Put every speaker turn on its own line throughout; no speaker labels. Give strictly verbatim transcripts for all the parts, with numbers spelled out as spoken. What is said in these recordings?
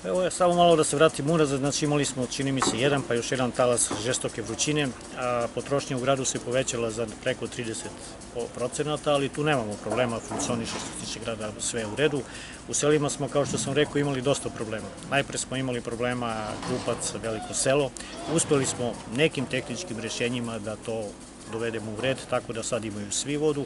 Evo je, samo malo da se vratim unazad, znači imali smo, čini mi se, jedan pa još jedan talas žestoke vrućine, a potrošnja u gradu se povećala za preko trideset procenata, ali tu nemamo problema, funkcioniše što se tiče grada, sve u redu. U selima smo, kao što sam rekao, imali dosta problema. Najpre smo imali problema Krupac, Veliko selo, uspeli smo nekim tehničkim rešenjima da to dovedemo u red, tako da sad imaju svi vodu.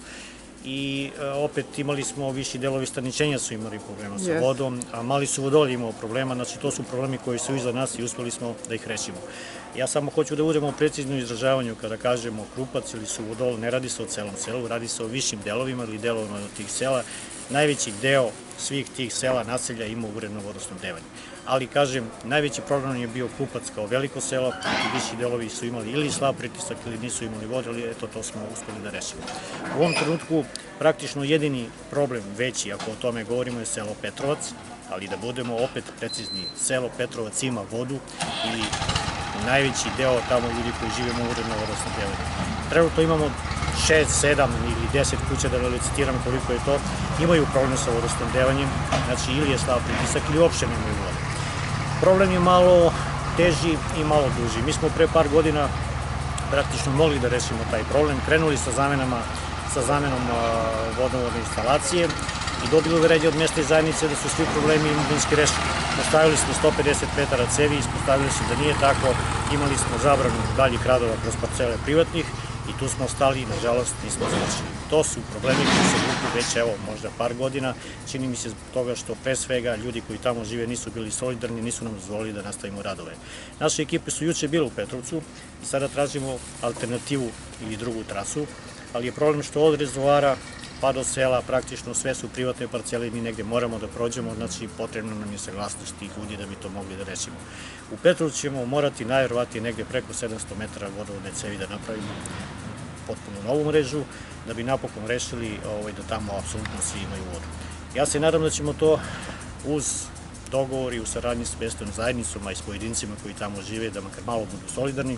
I opet imali smo, viši delovi staničenja su imali problema sa vodom, a mali su vodolji imao problema, znači to su problemi koji su iza nas i uspeli smo da ih rešimo. Ja samo hoću da budemo precizni u izražavanju kada kažemo Krupac ili Suvodol, ne radi se o celom selu, radi se o višim delovima ili delovima tih sela. Najveći deo svih tih sela, naselja ima uredno vodosnabdevanje. Ali, kažem, najveći problem je bio Krupac kao veliko selo, i viši delovi su imali ili slab pritisak ili nisu imali vode, ali eto, to smo uspeli da rešimo. U ovom trenutku, praktično jedini problem veći, ako o tome govorimo, je selo Petrovac, ali da budemo opet precizni, selo Petrovac ima vodu ili najveći deo tamo ljudi koji živimo uredno vodosnabdevanje. Trenutno imamo šest, sedam ili deset kuća, da ne licitiram koliko je to, imaju problem sa vodosnabdevanjem, znači ili je slab pritisak ili uopšte nemaju vode. Problem je malo teži i malo duži. Mi smo pre par godina praktično mogli da rešimo taj problem, krenuli sa zamenama, sa zamenom vodovodne instalacije i dobili uverenje od mesta i zajednice da su svi problemi imovinski rešeni. Postavili smo sto pedeset metara cevi, ispostavili se da nije tako, imali smo zabranu daljih radova kroz parcele privatnih i tu smo stali i, nažalost, nismo završili. To su problemi koji se vuku već, evo, možda par godina. Čini mi se zbog toga što, pre svega, ljudi koji tamo žive nisu bili solidarni, nisu nam dozvolili da nastavimo radove. Naše ekipe su juče bile u Petrovcu i sada tražimo alternativu ili drugu trasu, ali je problem što od rezervoara pa do sela praktično sve su privatne parcele i mi negde moramo da prođemo, znači potrebno nam je saglasnost tih ljudi da bi to mogli da rešimo. U Petrovcu ćemo morati najverovatnije negde preko sedamsto metara vodovodne cevi da napravimo potpuno novu mrežu, da bi napokon rešili da tamo apsolutno svi imaju vodu. Ja se nadam da ćemo to uz dogovor i u saradnji s mesnom zajednicom, a i s pojedincima koji tamo žive, da makar malo budu solidarni,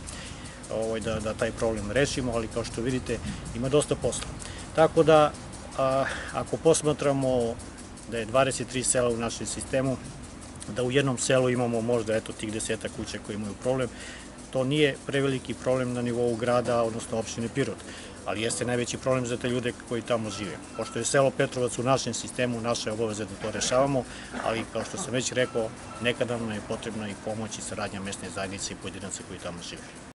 da taj problem rešimo, ali kao što vidite ima dosta posla. Tako da, ako posmatramo da je dvadeset tri sela u našem sistemu, da u jednom selu imamo možda eto tih desetak kuća koji imaju problem, to nije preveliki problem na nivou grada, odnosno opštine Pirot, ali jeste najveći problem za te ljude koji tamo žive. Pošto je selo Petrovac u našem sistemu, naša je obaveza da to rešavamo, ali kao što sam već rekao, nekada nam je potrebna i pomoć i saradnja mesne zajednice i pojedinaca koji tamo žive.